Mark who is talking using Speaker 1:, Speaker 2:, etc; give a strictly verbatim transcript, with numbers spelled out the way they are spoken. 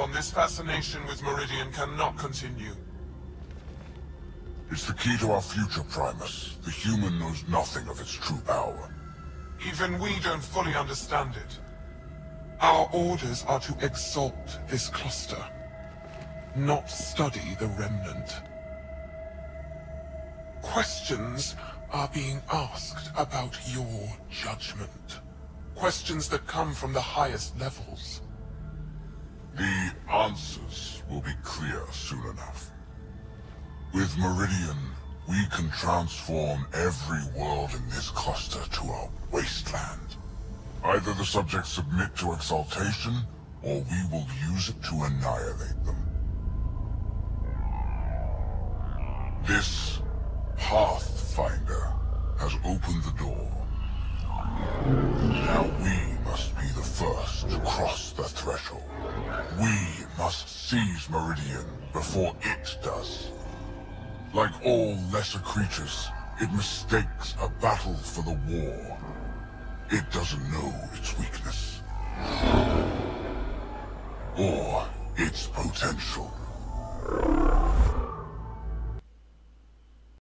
Speaker 1: on, this fascination with Meridian cannot continue.
Speaker 2: It's the key to our future, Primus. The human knows nothing of its true power.
Speaker 1: Even we don't fully understand it. Our orders are to exalt this cluster, not study the remnant. Questions are being asked about your judgment. Questions that come from the highest levels.
Speaker 2: The answers will be clear soon enough. With Meridian, we can transform every world in this cluster to a wasteland. Either the subjects submit to exaltation, or we will use it to annihilate them. This Pathfinder has opened the door. Now we must be the first to cross the threshold. We must seize Meridian before it does. Like all lesser creatures, it mistakes a battle for the war. It doesn't know its weakness. Or its potential.